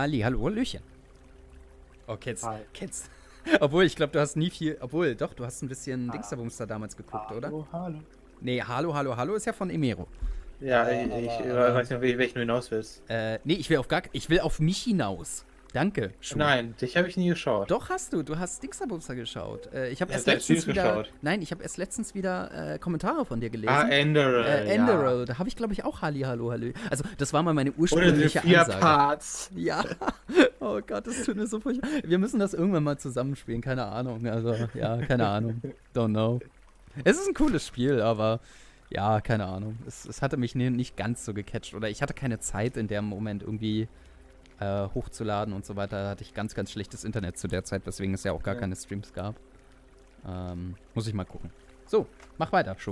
Halli, hallo, Hallöchen. Oh, kennst. Hi. Obwohl, ich glaube, du hast nie viel. Obwohl, doch, du hast ein bisschen Ah. Dingsterbumster damals geguckt, oder? Hallo. Nee, hallo, hallo, hallo ist ja von Emero. Ja, ich weiß nicht, auf welchen du hinaus willst. Nee, ich will auf mich hinaus. Danke, Schuh. Nein, dich habe ich nie geschaut. Doch hast du. Du hast Dingsterbumster geschaut. Ich habe Ich erst hab letztens Streams wieder. geschaut. Nein, ich habe erst letztens wieder Kommentare von dir gelesen. Ah, Enderal, Enderal. Da habe ich, glaube ich, auch Halli, hallo, hallo. Also, das war mal meine Oder die ursprüngliche 4 Ansage. Parts. Ja. Oh Gott, das tut mir so furchtbar. Wir müssen das irgendwann mal zusammenspielen. Keine Ahnung. Also, ja, keine Ahnung. Don't know. Es ist ein cooles Spiel, aber ja, keine Ahnung. Es hatte mich nicht ganz so gecatcht. Oder ich hatte keine Zeit in dem Moment irgendwie hochzuladen und so weiter. Da hatte ich ganz, ganz schlechtes Internet zu der Zeit, weswegen es ja auch gar keine Streams gab. Muss ich mal gucken. So, mach weiter, Schuh.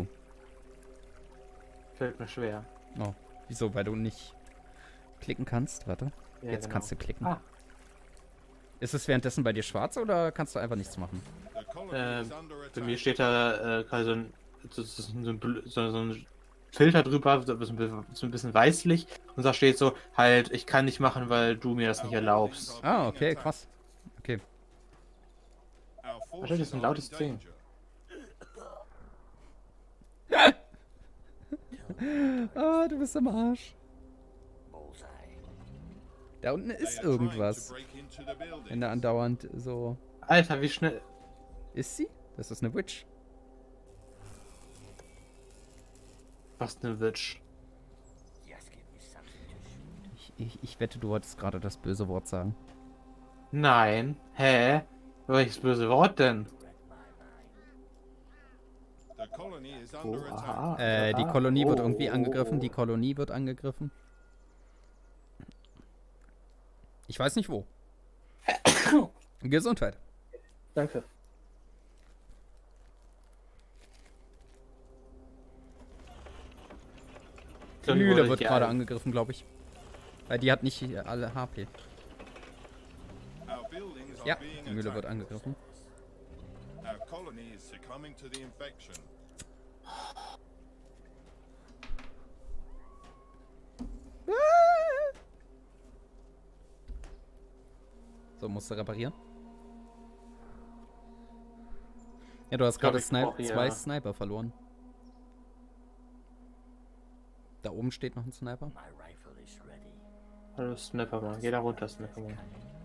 Fällt mir schwer. Oh, wieso? Weil du nicht klicken kannst? Warte. Ja, Jetzt genau. kannst du klicken. Ah. Ist es währenddessen bei dir schwarz oder kannst du einfach nichts machen? Bei mir steht da gerade so ein Filter drüber, so ein bisschen weißlich. Und da steht so, halt, ich kann nicht machen, weil du mir das nicht erlaubst. Ah, okay, krass. Okay. Warte, das ist ein lautes Ding. Ah, du bist am Arsch. Da unten ist irgendwas. Wenn da andauernd so... Alter, wie schnell... Ist sie? Das ist eine Witch. Was eine Witch. Ich wette, du wolltest gerade das böse Wort sagen. Nein. Hä? Welches böse Wort denn? Die Kolonie wird irgendwie angegriffen. Die Kolonie wird angegriffen. Ich weiß nicht wo. Gesundheit. Danke. Die Mühle wird gerade angegriffen, glaube ich. Weil die hat nicht alle HP. Ja, die Mühle wird angegriffen. So, musst du reparieren. Ja, du hast gerade zwei Sniper verloren. Da oben steht noch ein Sniper. Hallo Sniper mal, geh da runter, Sniper mal.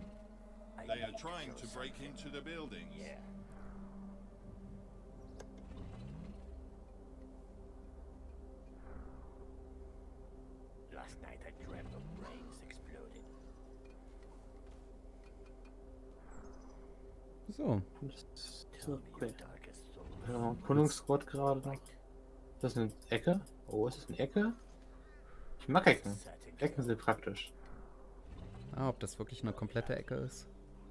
So. Okay. Ja, Kunungsgott gerade noch. Ist das eine Ecke? Oh, ist das eine Ecke? Ich mag Ecken. Ecken sind praktisch. Ah, ob das wirklich eine komplette Ecke ist?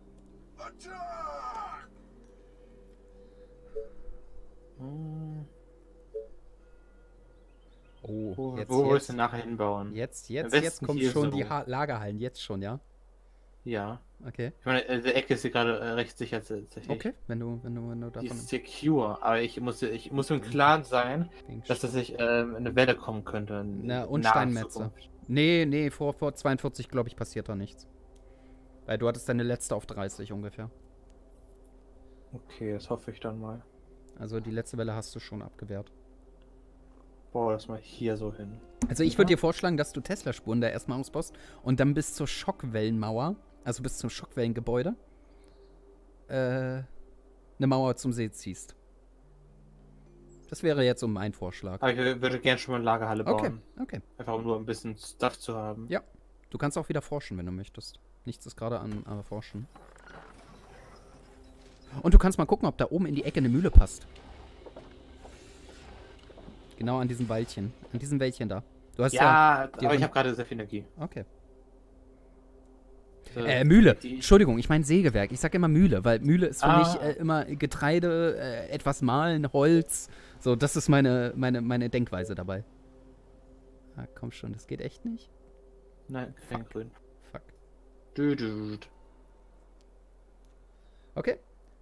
Oh, Wo willst du nachher hinbauen? Jetzt kommen hier schon so. die Lagerhallen, jetzt schon, ja? Ja. Okay. Ich meine, die Ecke ist hier gerade recht sicher tatsächlich. Okay, wenn du Die davon... ist secure, aber ich muss im Klaren sein, dass das sich eine Welle kommen könnte. Na, und Steinmetze. Nee, vor 42, glaube ich, passiert da nichts. Weil du hattest deine letzte auf 30 ungefähr. Okay, das hoffe ich dann mal. Also die letzte Welle hast du schon abgewehrt. Boah, das mal hier so hin. Also ich würde dir vorschlagen, dass du Tesla-Spuren da erstmal ausbaust und dann bis zur Schockwellenmauer, also bis zum Schockwellengebäude, eine Mauer zum See ziehst. Das wäre jetzt so mein Vorschlag. Aber ich würde gerne schon mal eine Lagerhalle bauen. Okay. Einfach um nur ein bisschen Stuff zu haben. Ja. Du kannst auch wieder forschen, wenn du möchtest. Nichts ist gerade an Forschen. Und du kannst mal gucken, ob da oben in die Ecke eine Mühle passt. Genau an diesem Waldchen. An diesem Wäldchen da. Du hast aber ich habe gerade sehr viel Energie. Okay. Mühle. Entschuldigung, ich meine Sägewerk. Ich sag immer Mühle, weil Mühle ist für mich immer Getreide, etwas mahlen, Holz. So, das ist meine Denkweise dabei. Ah, komm schon, das geht echt nicht? Nein, kein Grün. Fuck. Okay.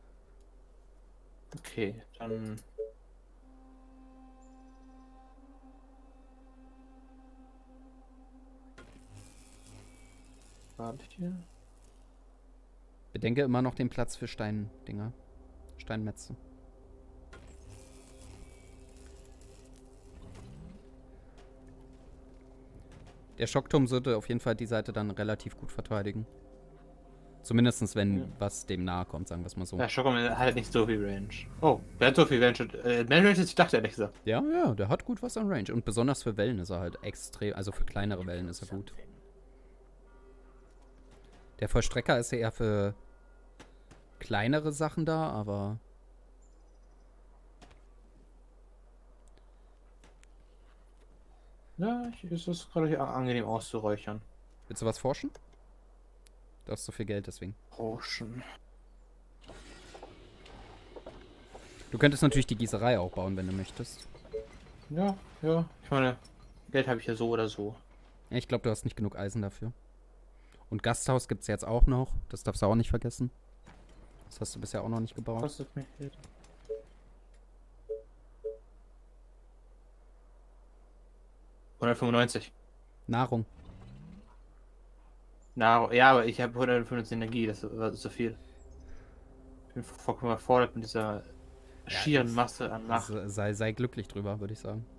Okay, dann... gerade hier. Bedenke immer noch den Platz für Steindinger. Steinmetze. Der Schockturm sollte auf jeden Fall die Seite dann relativ gut verteidigen. Zumindest wenn was dem nahe kommt, sagen wir es mal so. Der Schockturm hat halt nicht so viel Range. Oh, der hat so viel Range. Mehr Range als ich dachte, ehrlich gesagt. Ja, ja, der hat gut was an Range. Und besonders für Wellen ist er halt extrem, also für kleinere Wellen ist er gut. Der Vollstrecker ist ja eher für kleinere Sachen da, aber... Ja, ist es gerade hier angenehm auszuräuchern. Willst du was forschen? Du hast so viel Geld, deswegen. Forschen. Du könntest natürlich die Gießerei auch bauen, wenn du möchtest. Ja, ja. Ich meine, Geld habe ich ja so oder so. Ja, ich glaube, du hast nicht genug Eisen dafür. Und Gasthaus gibt es jetzt auch noch. Das darfst du auch nicht vergessen. Das hast du bisher auch noch nicht gebaut. Kostet mich Geld. $195. Nahrung. Na, ja, aber ich habe 195 Energie, das ist so viel. Ich bin vollkommen überfordert mit dieser schieren Masse an Macht. Sei glücklich drüber, würde ich sagen.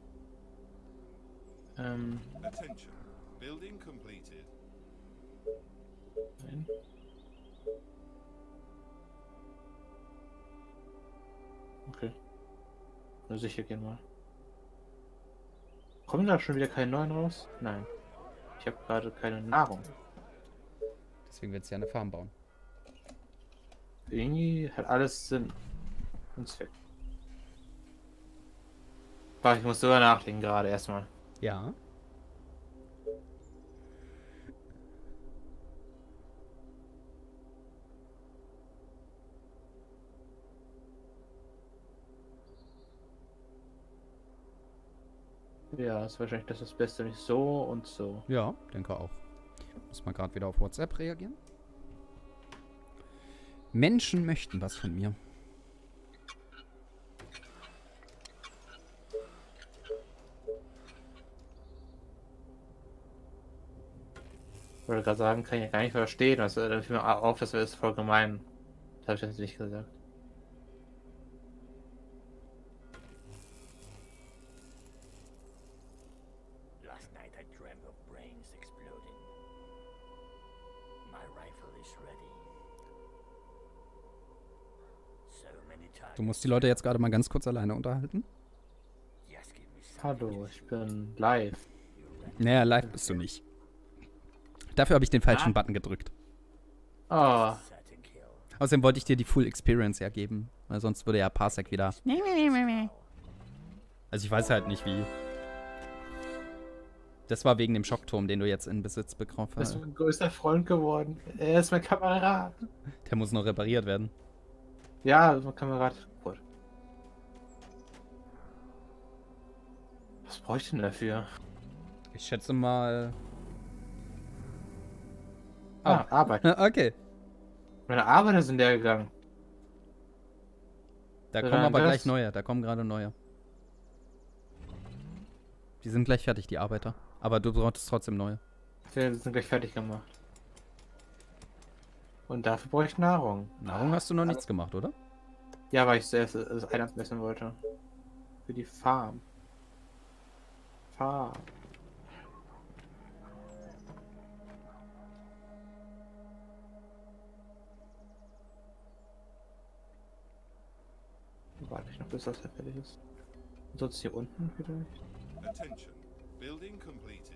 Attention. Building completed. Nein. Okay. Nur sicher gehen mal. Kommen da schon wieder keine neuen raus? Nein. Ich habe gerade keine Nahrung. Deswegen willst du ja eine Farm bauen. Irgendwie hat alles Sinn und Zweck. Warte, ich muss sogar nachdenken gerade erstmal. Ja. Ja, ist wahrscheinlich das Beste, nicht so und so. Ja, denke auch. Muss mal gerade wieder auf WhatsApp reagieren. Menschen möchten was von mir. Ich wollte gerade sagen, kann ich ja gar nicht verstehen. Da fiel mir auf, das ist voll gemein. Das habe ich jetzt nicht gesagt. Last night I dreamt of brains exploding. My rifle is ready. So many times. Du musst die Leute jetzt gerade mal ganz kurz alleine unterhalten. Just give me some Hallo, ich bin live. Naja, live bist du nicht. Dafür habe ich den falschen Button gedrückt. Oh, certain kill. Außerdem wollte ich dir die Full Experience ja geben, weil sonst würde ja Parsec wieder... Also ich weiß halt nicht wie. Das war wegen dem Schockturm, den du jetzt in Besitz bekommen du bist hast. mein größter Freund geworden. Er ist mein Kamerad. Der muss noch repariert werden. Ja, mein Kamerad. Gut. Was bräuchte ich denn dafür? Ich schätze mal... Ah, Arbeit. Okay. Meine Arbeiter sind leer gegangen. Da Ja, kommen aber das- gleich neue. Da kommen gerade neue. Die sind gleich fertig, die Arbeiter. Aber du brauchst trotzdem neue. Die sind gleich fertig gemacht. Und dafür brauche ich Nahrung. Nahrung hast du noch nichts gemacht, oder? Ja, weil ich zuerst das Einland messen wollte. Für die Farm. Farm. Warte ich noch, bis das fertig ist. Sonst hier unten vielleicht? Attention. Building completed.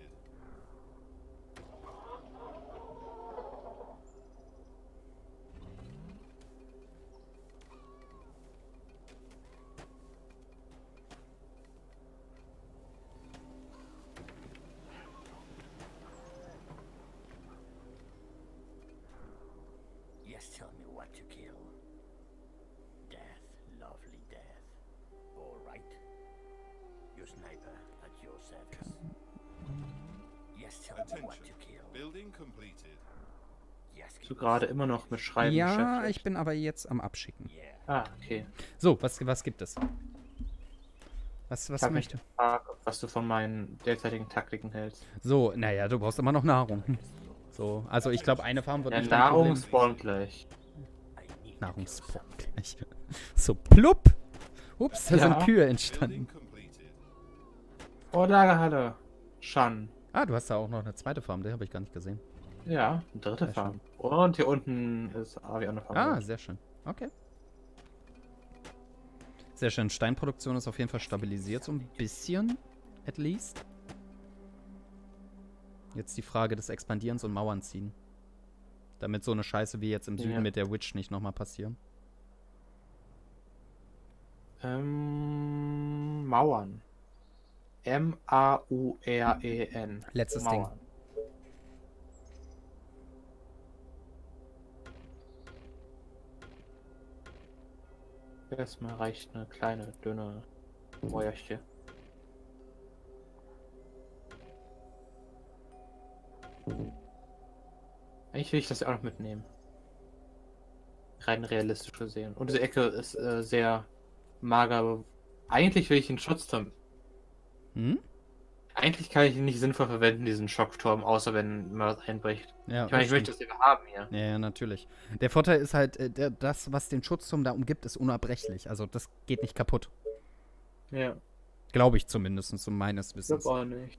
Yes, tell me what to kill. Death, lovely death. All right. Your sniper at your service. Yes, tell me what Attention. to kill. Building completed. Yes, Bist du gerade immer noch mit Schreiben Ja, beschäftigt? ich bin aber jetzt am Abschicken. Yeah. Ah, okay. So, was gibt es? Was Ich hab mich möchte? gefragt, was du von meinen derzeitigen Taktiken hältst. So, naja, du brauchst immer noch Nahrung. So, also ich glaube, eine Farm wird Ja, nicht dein Nahrung Problem. spawnt gleich. Nahrungsbrot gleich. So, plupp. Ups, da Ja. sind Kühe Building entstanden. completed. Oh, Lagerhalle. Shan. Ah, du hast da auch noch eine zweite Farm, die habe ich gar nicht gesehen. Ja, eine dritte Sehr Farm. Und hier unten ist Avi auch eine Farm. Ah, sehr schön. Okay. Sehr schön. Steinproduktion ist auf jeden Fall stabilisiert, so ein bisschen, at least. Jetzt die Frage des Expandierens und Mauern ziehen. Damit so eine Scheiße wie jetzt im Süden Ja. mit der Witch nicht nochmal passieren. Mauern. M-A-U-R-E-N. Letztes Mauern. Erstmal reicht eine kleine, dünne Mäuerchen. Eigentlich will ich das auch noch mitnehmen. Rein realistisch gesehen. Und diese Ecke ist sehr mager. Aber eigentlich will ich einen Schutzturm. Hm? Eigentlich kann ich ihn nicht sinnvoll verwenden, diesen Schockturm, außer wenn mal was einbricht. Ja, Ich meine, ich möchte das lieber haben hier. Ja, ja, natürlich. Der Vorteil ist halt, das, was den Schutzturm da umgibt, ist unabbrechlich. Also das geht nicht kaputt. Ja, Glaube ich zumindest, so meines ich Wissens. glaube auch nicht.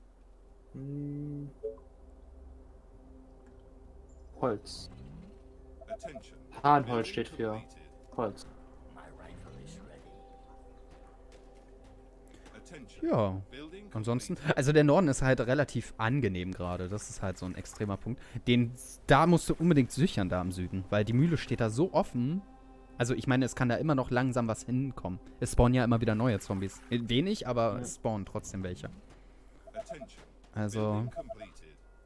Holz. Attention. Hahnholz steht Building für completed. Holz. My rifle is ready. Attention. Ja. Building Ansonsten, completed. also der Norden ist halt relativ angenehm gerade. Das ist halt so ein extremer Punkt. Da musst du unbedingt sichern da im Süden, weil die Mühle steht da so offen. Also ich meine, es kann da immer noch langsam was hinkommen. Es spawnen ja immer wieder neue Zombies. Wenig, aber Ja. es spawnen trotzdem welche. Attention. Also, Building completed.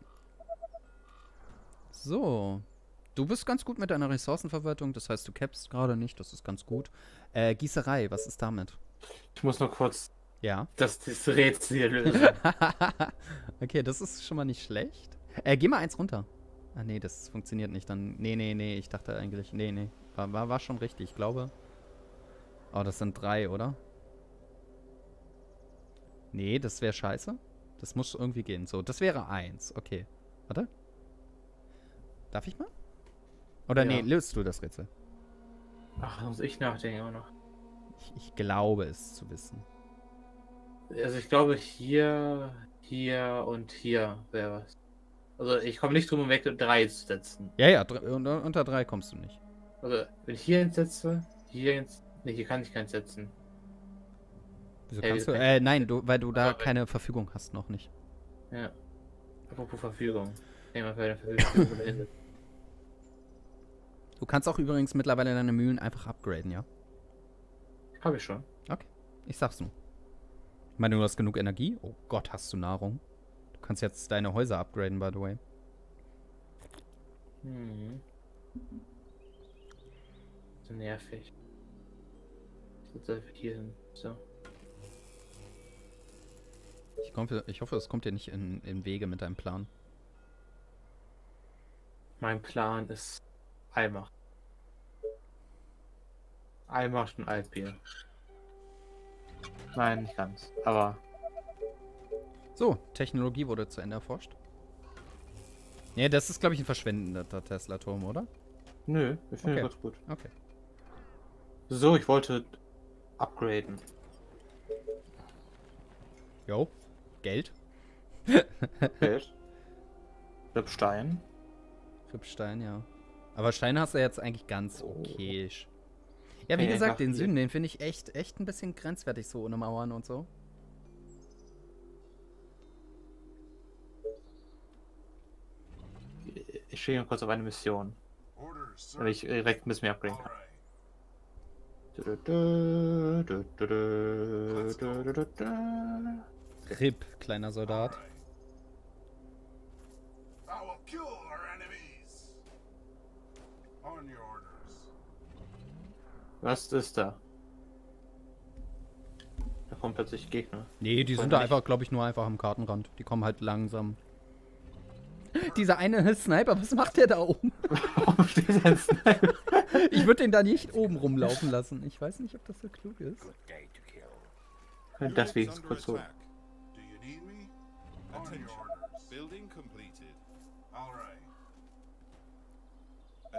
so. Du bist ganz gut mit deiner Ressourcenverwaltung. Das heißt, du capst gerade nicht. Das ist ganz gut. Gießerei, was ist damit? Ich muss nur kurz Ja. das Rätsel hier lösen. Okay, das ist schon mal nicht schlecht. Geh mal eins runter. Ah, nee, das funktioniert nicht. Dann. Nee. Ich dachte eigentlich. Nee. War schon richtig, ich glaube. Oh, das sind 3, oder? Nee, das wäre scheiße. Das muss irgendwie gehen. So, das wäre 1. Okay. Warte. Darf ich mal? Oder Ja. nee, löst du das Rätsel? Ach, da muss ich nachdenken immer noch. Ich glaube es zu wissen. Also ich glaube hier und hier wäre was. Also ich komme nicht drum weg, 3 zu setzen. Ja, unter 3 kommst du nicht. Also wenn ich hier hinsetze, hier ins. Ne, hier kann ich keins setzen. Wieso Hey, kannst du? wir- Nein, weil du da Aber wenn- keine Verfügung hast, noch nicht. Ja. Apropos Verfügung. Nee, man für eine Verfügung dahin. Du kannst auch übrigens mittlerweile deine Mühlen einfach upgraden, ja? Habe ich schon. Ich sag's nur. Ich meine, du hast genug Energie. Oh Gott, hast du Nahrung. Du kannst jetzt deine Häuser upgraden, by the way. So nervig. Ich setze einfach hier hin. So. Ich hoffe, es kommt dir nicht in Wege mit deinem Plan. Mein Plan ist Allmacht. Allmacht und Altbier. Nein, nicht ganz. Aber So, Technologie wurde zu Ende erforscht. Ja, das ist, glaube ich, ein verschwendender Tesla-Turm, oder? nö, ich finde Okay. ganz gut. Okay. So, ich wollte upgraden. Jo. Geld. Geld. Stein. Rippstein, ja. Aber Steine hast du jetzt eigentlich ganz okay. Ja, wie Ja, gesagt, einfach den hier. Süden, den finde ich echt ein bisschen grenzwertig, so ohne Mauern und so. Ich stehe kurz auf eine Mission. Orders, Damit sir. ich direkt ein bisschen mehr upgraden kann. Ripp, kleiner Soldat. I will kill our enemies. On your orders. Was ist da? Da kommen plötzlich Gegner. Nee, die Wollen sind da nicht. einfach, glaube ich, nur einfach am Kartenrand. Die kommen halt langsam. Dieser eine Sniper, was macht der da oben? Warum steht da ein Sniper? Ich würde den da nicht oben rumlaufen lassen. Ich weiß nicht, ob das so klug ist. Good day to kill. Könnte das Units wenigstens under kurz so. attack. Do you need me? On your orders. Building completed. All right.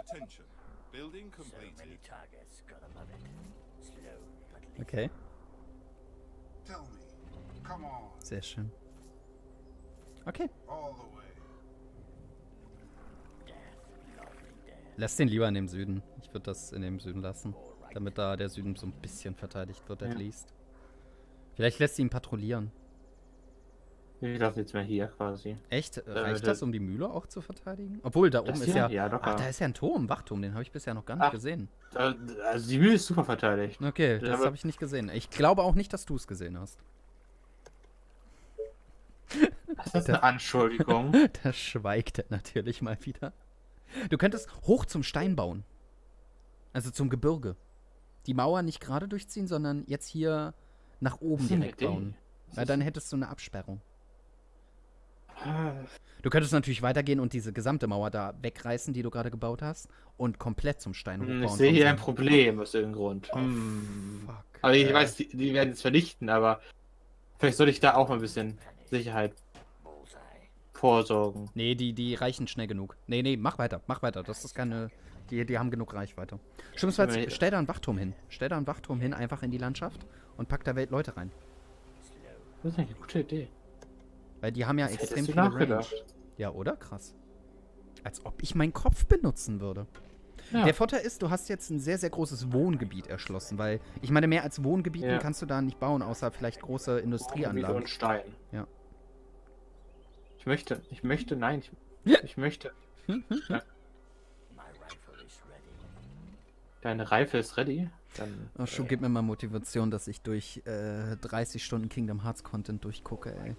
Attention. Building So many completed. targets, gotta love it. Slow but lethal. Okay, Tell me. Come on. sehr schön. Okay, All the way. Death, lovely death. lass den lieber in dem Süden. Ich würde das in dem Süden lassen, damit da der Süden so ein bisschen verteidigt wird, at least. Vielleicht lässt sie ihn patrouillieren. Wir laufen jetzt mal hier quasi. Echt? Reicht das, um die Mühle auch zu verteidigen? Obwohl, da oben Das ist hier? ja... Ja, locker. Ach, da ist ja ein Turm, Wachturm, den habe ich bisher noch gar nicht Ach. gesehen. Also die Mühle ist super verteidigt. Okay, das aber- habe ich nicht gesehen. Ich glaube auch nicht, dass du es gesehen hast. Das ist eine Anschuldigung. Da schweigt er natürlich mal wieder. Du könntest hoch zum Stein bauen. Also zum Gebirge. Die Mauer nicht gerade durchziehen, sondern jetzt hier nach oben Das ist eine direkt Idee. bauen. Weil dann hättest du eine Absperrung. Ah, Du könntest natürlich weitergehen und diese gesamte Mauer da wegreißen, die du gerade gebaut hast, und komplett zum Stein hochbauen. Ich sehe hier ein vom Problem aus irgendeinem Grund. Oh, fuck. Aber ich weiß, die werden es vernichten, aber vielleicht sollte ich da auch mal ein bisschen Sicherheit Bullseye. vorsorgen. Nee, die reichen schnell genug. Nee, mach weiter. Das ist keine... Die haben genug Reichweite. Schlimmstenfalls, Nee. stell da einen Wachturm hin. Stell da einen Wachturm hin, einfach in die Landschaft und pack da Leute rein. Das ist eine gute Idee. Weil die haben ja Das extrem hättest du viel Range. nachgedacht. Ja, oder? Krass. Als ob ich meinen Kopf benutzen würde. Ja. Der Vorteil ist, du hast jetzt ein sehr, sehr großes Wohngebiet erschlossen, weil, ich meine, mehr als Wohngebieten Ja. kannst du da nicht bauen, außer vielleicht große Industrieanlagen. Und Stein. Ja. Ich möchte, ich möchte. My rifle is ready. Deine Reife ist ready? Dann. Ach, Schuh, gib mir mal Motivation, dass ich durch 30 Stunden Kingdom Hearts Content durchgucke, ey.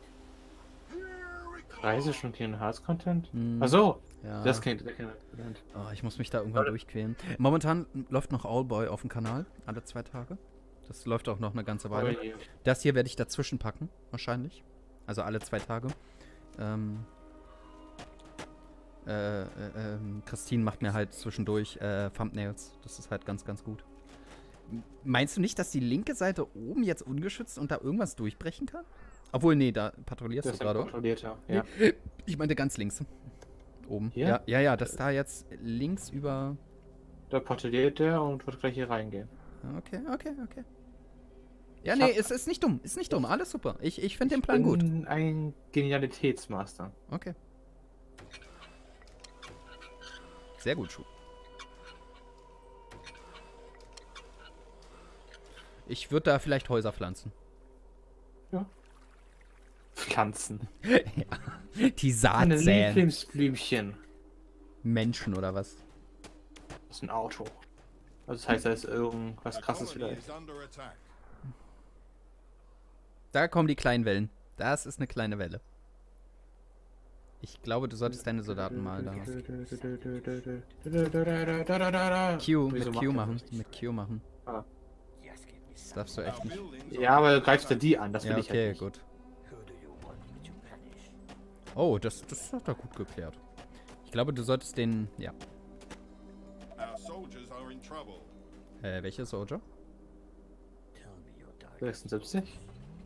30 Stunden Kingdom Hearts Content? Hm, Achso, ja. das kennt ihr. Oh, ich muss mich da irgendwann durchquälen. Momentan läuft noch Owlboy auf dem Kanal, alle 2 Tage. Das läuft auch noch eine ganze Weile. Das hier werde ich dazwischen packen, wahrscheinlich. Also alle 2 Tage. Christine macht mir halt zwischendurch Thumbnails. Das ist halt ganz, ganz gut. Meinst du nicht, dass die linke Seite oben jetzt ungeschützt und da irgendwas durchbrechen kann? Obwohl, nee, da patrouillierst Das du ist ein gerade. kontrollierter. Ja. Ich meinte ganz links. Oben. Hier? Ja, dass da jetzt links über... Da patrouilliert der und wird gleich hier reingehen. Okay. Ja, Ich nee, hab- es ist nicht dumm. Ist nicht dumm. Alles super. Ich finde den Plan gut. Bin ein Genialitätsmaster. Okay. Sehr gut, Schuh. Ich würde da vielleicht Häuser pflanzen. Pflanzen. Die Saat Meine säen. Lieblingsblümchen. Menschen oder was? Das ist ein Auto. Also das heißt, da ist irgendwas A krasses colony vielleicht. is under attack. Da kommen die kleinen Wellen. Das ist eine kleine Welle. Ich glaube, du solltest deine Soldaten mal da. Q, mit Q machen. Mit Q machen. Just give me Das some. darfst du echt Our nicht. buildings Ja, aber du greifst ja die an, das will Ja, ich okay, halt nicht. gut. Who do you want me to punish? Oh, das hat er gut geklärt. Ich glaube, du solltest den... Ja. Our soldiers are in trouble. Welche Soldier? Tell me your dark. 76?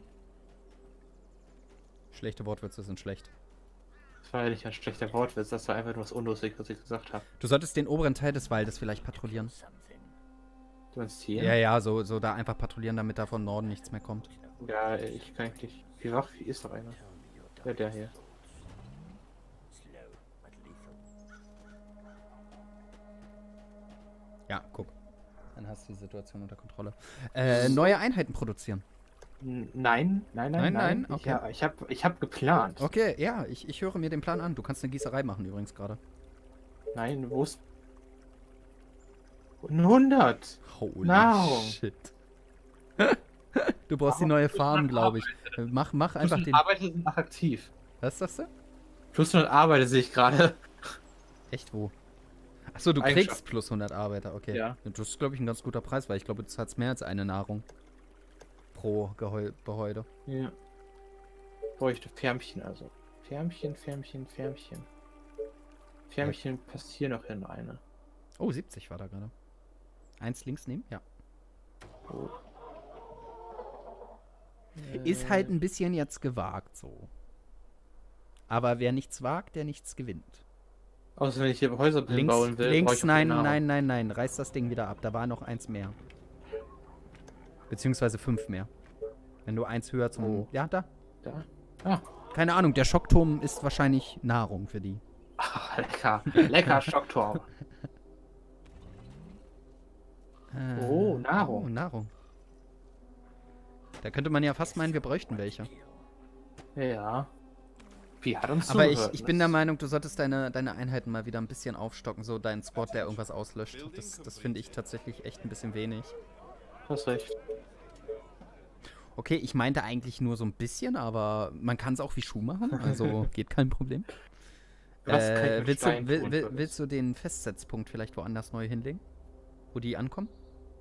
Schlechte Wortwitze sind schlecht. Das war ja nicht ein schlechter Wortwitz, das war einfach nur was Unlustig, was ich gesagt habe. Du solltest den oberen Teil des Waldes vielleicht patrouillieren. Something. Du meinst hier? Ja, so da einfach patrouillieren, damit da von Norden nichts mehr kommt. Ja, ich kann eigentlich. Wie wach? Wie ist doch einer? Tell me your Ja, dark. der hier. Slow but lethal. Ja, guck. Dann hast du die Situation unter Kontrolle. Neue Einheiten produzieren. Nein. Nein, okay. Ja, ich hab geplant. Okay, ja, ich höre mir den Plan an. Du kannst eine Gießerei machen übrigens gerade. Nein, wo ist. 100! Holy Nahrung. shit. Du brauchst die neue Farm, glaube ich. Mach einfach Plus den... Arbeiter sind noch aktiv. Was sagst du? Plus 100 Arbeiter sehe ich gerade. Echt, wo? Achso, du Eigenschaft. kriegst plus 100 Arbeiter, okay. Ja. Das ist, glaube ich, ein ganz guter Preis, weil ich glaube, du zahlst mehr als eine Nahrung pro Gehäuse. Ja. Bräuchte Färmchen also. Färmchen. Färmchen passt hier noch hin eine. Oh, 70 war da gerade. Eins links nehmen? Ja. Oh. Ist halt ein bisschen jetzt gewagt so. Aber wer nichts wagt, der nichts gewinnt. Außer wenn ich hier Häuser bauen will. brauche Links, ich auch nein, Nahrung. nein, nein, nein. Reiß das Ding wieder ab. Da war noch eins mehr. Beziehungsweise 5 mehr. Wenn du eins höher zum... Oh. Ja, da. Da. Ah. Keine Ahnung, der Schockturm ist wahrscheinlich Nahrung für die. Ah, lecker. Lecker Schockturm. Oh, Nahrung. Oh, Nahrung. Da könnte man ja fast meinen, wir bräuchten welche. Ja. Wie hat uns Aber zugehört, ich bin der Meinung, du solltest deine Einheiten mal wieder ein bisschen aufstocken, so dein Squad, der irgendwas auslöscht. Das finde ich tatsächlich echt ein bisschen wenig. Hast recht. Okay, ich meinte eigentlich nur so ein bisschen, aber man kann es auch wie Schuh machen, also geht kein Problem. Was kann ich mit willst, Stein du, tun, willst du den Festsetzpunkt vielleicht woanders neu hinlegen? Wo die ankommen?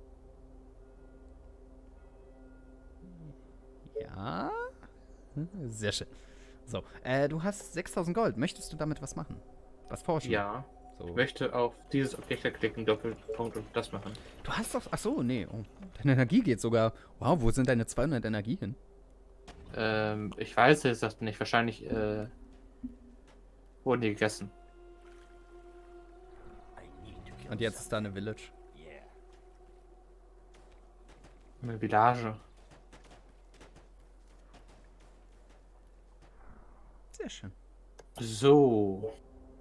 Ja. Sehr schön. So, du hast 6000 Gold. Möchtest du damit was machen? Was forschen? Ja. So. Ich möchte auf dieses Objekt klicken, Doppelpunkt und das machen. Du hast doch... Achso, nee. Oh, deine Energie geht sogar... Wow, wo sind deine 200 Energie hin? Ich weiß jetzt das nicht. Wahrscheinlich, wurden die gegessen. Und jetzt ist da eine Village. Eine Village. Sehr schön. So.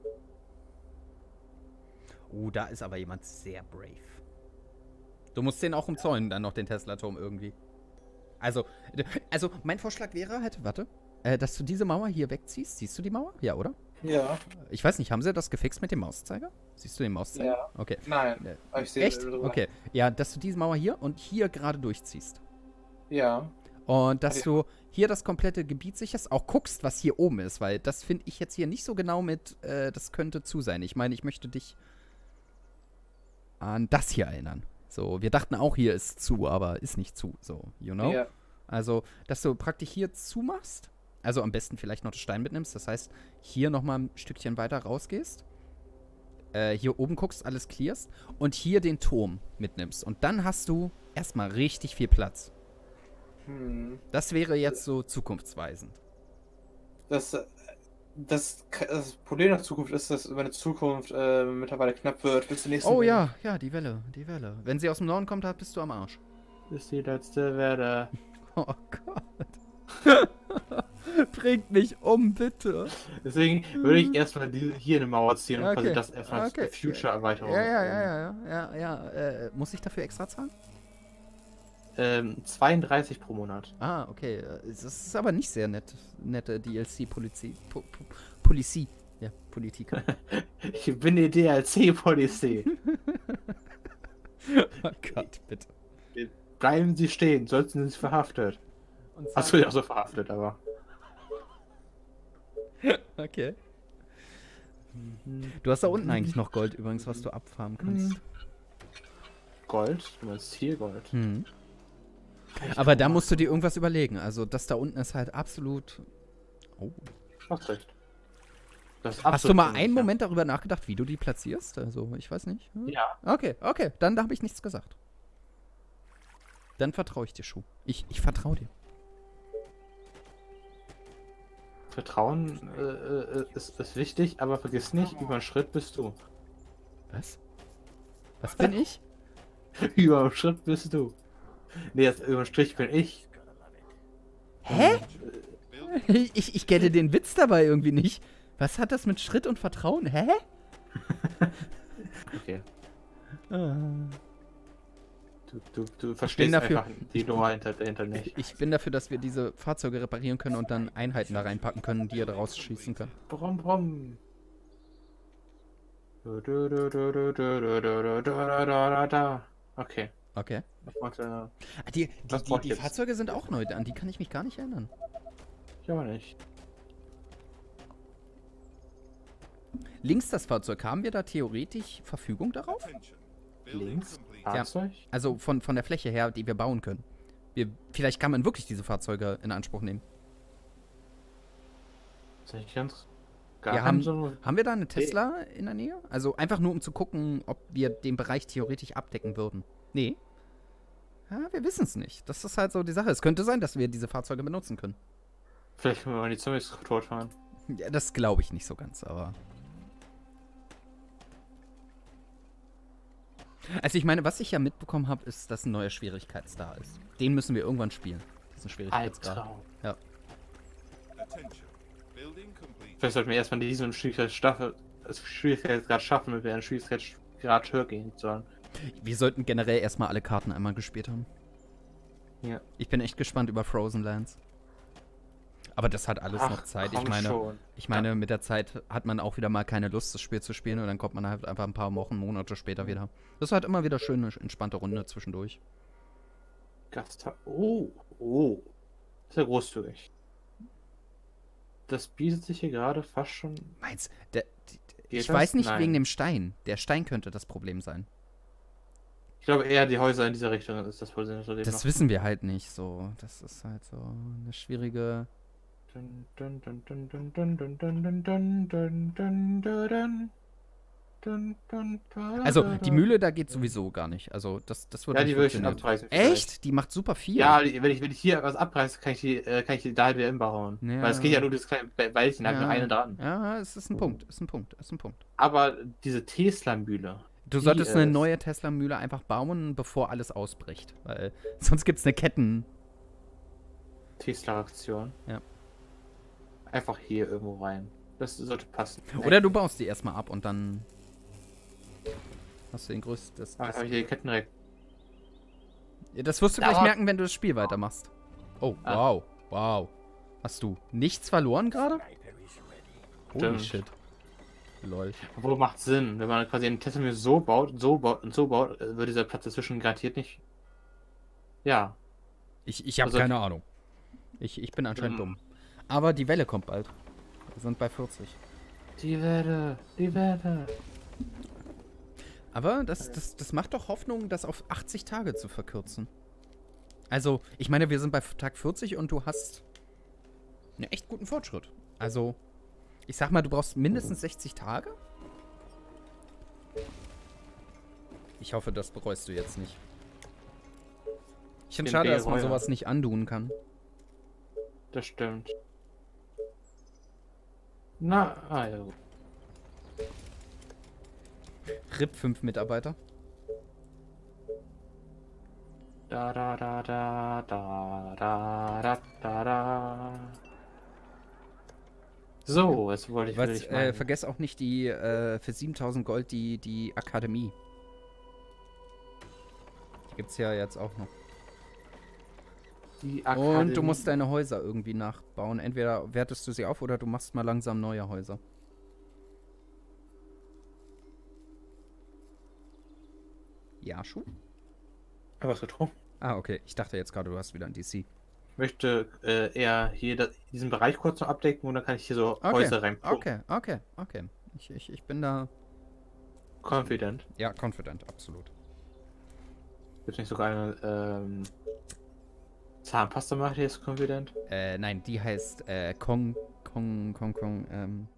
Da ist aber jemand sehr brave. Du musst den auch umzäunen, dann noch den Tesla-Turm irgendwie. Also mein Vorschlag wäre halt, warte, dass du diese Mauer hier wegziehst. Siehst du die Mauer? Ja, oder? Ja. Ich weiß nicht, haben sie das gefixt mit dem Mauszeiger? Siehst du den Mauszeiger? Ja. Okay. Nein. Aber ich sehe Echt? drüber. Okay. Ja, dass du diese Mauer hier und hier gerade durchziehst. Ja. Und dass Ja. du hier das komplette Gebiet sicherst, auch guckst, was hier oben ist, weil das finde ich jetzt hier nicht so genau mit, das könnte zu sein. Ich meine, ich möchte dich an das hier erinnern. So, wir dachten auch, hier ist zu, aber ist nicht zu, so, you know? Ja. Also, dass du praktisch hier zumachst, also am besten vielleicht noch das Stein mitnimmst, das heißt, hier nochmal ein Stückchen weiter rausgehst, hier oben guckst, alles clearst und hier den Turm mitnimmst. Und dann hast du erstmal richtig viel Platz. Hm. Das wäre jetzt so zukunftsweisend. Das Problem der Zukunft ist, dass meine Zukunft mittlerweile knapp wird bis zur nächsten Oh Welle. ja, die Welle. Wenn sie aus dem Norden kommt, da bist du am Arsch. Ist die letzte Welle. Oh Gott. Bringt mich um, bitte. Deswegen würde ich erstmal hier eine Mauer ziehen und Okay. quasi das erstmal als Okay. Future-Erweiterung. Ja. Muss ich dafür extra zahlen? 32 pro Monat. Ah, okay. Das ist aber nicht sehr nette DLC-Policy. Policy. Ja, Politik. Ich bin die DLC-Policy. Oh Gott, bitte. Bleiben Sie stehen, sonst sind Sie verhaftet. Und Achso, ja, so verhaftet, aber. Okay. Du hast da unten eigentlich noch Gold übrigens, was du abfarmen kannst. Gold? Du meinst hier Gold? Mhm. Aber da musst du dir irgendwas überlegen. Also das da unten ist halt absolut... Oh. Hast recht. Das ist Hast du absolut mal richtig, einen ja. Moment darüber nachgedacht, wie du die platzierst? Also, ich weiß nicht. Ja. Okay, dann habe ich nichts gesagt. Dann vertraue ich dir, Schuh. Ich vertraue dir. Vertrauen ist wichtig, aber vergiss nicht, über einen Schritt bist du. Was? Was bin ich? Über einen Schritt bist du. Nee, jetzt über einen Strich bin ich. Hä? Ich kenne den Witz dabei irgendwie nicht. Was hat das mit Schritt und Vertrauen? Hä? Okay. Ah. Du verstehst dafür. einfach die Nummer dahinter nicht. Ich bin dafür, dass wir diese Fahrzeuge reparieren können und dann Einheiten da reinpacken können, die ihr da rausschießen könnt. Brom, brom. Okay. Okay. Was magst du? Die Was brauch ich jetzt? Fahrzeuge sind auch neu, an die kann ich mich gar nicht erinnern. Ich aber nicht. Links das Fahrzeug, haben wir da theoretisch Verfügung darauf? Attention. Building Links? complete. Fahrzeug? Also von der Fläche her, die wir bauen können. Vielleicht kann man wirklich diese Fahrzeuge in Anspruch nehmen. Ist nicht ganz. Wir haben wir da eine Tesla in der Nähe? Also einfach nur, um zu gucken, ob wir den Bereich theoretisch abdecken würden. Nee. Ja, wir wissen es nicht. Das ist halt so die Sache. Es könnte sein, dass wir diese Fahrzeuge benutzen können. Vielleicht können wir mal die Zombies tot fahren. Ja, das glaube ich nicht so ganz, aber... Also ich meine, was ich ja mitbekommen habe, ist, dass ein neuer Schwierigkeitsstar ist. Den müssen wir irgendwann spielen. Diesen Schwierigkeitsgrad. Alter. Ja. Attention. Building complete. Vielleicht sollten wir erstmal diesen Schwierigkeitsgrad schaffen, wenn wir einen Schwierigkeitsgrad höher gehen sollen. Wir sollten generell erstmal alle Karten einmal gespielt haben. Ja. Ich bin echt gespannt über Frozen Lands. Aber das hat alles noch Zeit. komm schon. Ich meine, mit der Zeit hat man auch wieder mal keine Lust, das Spiel zu spielen und dann kommt man halt einfach ein paar Wochen, Monate später wieder. Das ist halt immer wieder schön, eine entspannte Runde zwischendurch. Oh. Sehr großzügig. Das bietet sich hier gerade fast schon. Meinst ich Geht weiß das? nicht Nein. wegen dem Stein. Der Stein könnte das Problem sein. Ich glaube eher die Häuser in dieser Richtung ist das Problem. Das wissen wir halt nicht so. Das ist halt so eine schwierige... Also, die Mühle, da geht sowieso gar nicht. Also, das wird Ja, nicht die würde ich funktionieren. abreißen. Echt? Die macht super viel. Ja, wenn ich hier was abreiße, kann ich die da wieder hinbauen. Ja. Weil es geht ja nur das kleine Weilchen, da hat nur eine dran. Ja, es ist ein Punkt. Ist ein Punkt. Aber diese Tesla-Mühle. Du Die solltest eine ist- neue Tesla-Mühle einfach bauen, bevor alles ausbricht. Weil sonst gibt es eine Ketten. Tesla-Aktion. Ja. Einfach hier irgendwo rein. Das sollte passen. Oder du baust die erstmal ab und dann hast du den größten. Ah, habe ich hier die Ketten Das wirst du Da gleich war- merken, wenn du das Spiel weitermachst. Oh, Ah. wow. Hast du nichts verloren gerade? Sniper is ready. Holy Stimmt. shit. Lol. Obwohl macht Sinn, wenn man quasi einen Tesla-Mühle so baut, wird dieser Platz dazwischen garantiert nicht. Ja. Ich habe Also- keine Ahnung. Ich bin anscheinend dumm. Aber die Welle kommt bald. Wir sind bei 40. Die Welle. Aber das macht doch Hoffnung, das auf 80 Tage zu verkürzen. Also, ich meine, wir sind bei Tag 40 und du hast einen echt guten Fortschritt. Also, ich sag mal, du brauchst mindestens 60 Tage. Ich hoffe, das bereust du jetzt nicht. Ich finde Den schade, dass man Bereue. sowas nicht andun kann. Das stimmt. Ja. Gut. RIP 5 Mitarbeiter. Da. So, jetzt will ich mal. Vergesst auch nicht die für 7000 Gold die Akademie. Die gibt's ja jetzt auch noch. Die Und Akademie. du musst deine Häuser irgendwie nachbauen. Entweder wertest du sie auf oder du machst mal langsam neue Häuser. Ja, Schuh? was getrunken. Ah, okay. Ich dachte jetzt gerade, du hast wieder ein DC. Ich möchte eher hier diesen Bereich kurz noch abdecken und dann kann ich hier so Häuser reinpumpen. Okay. Ich bin da, Confident. ja, confident, absolut. Gibt nicht sogar eine Zahnpasta macht, die ist confident? Nein, die heißt Kong,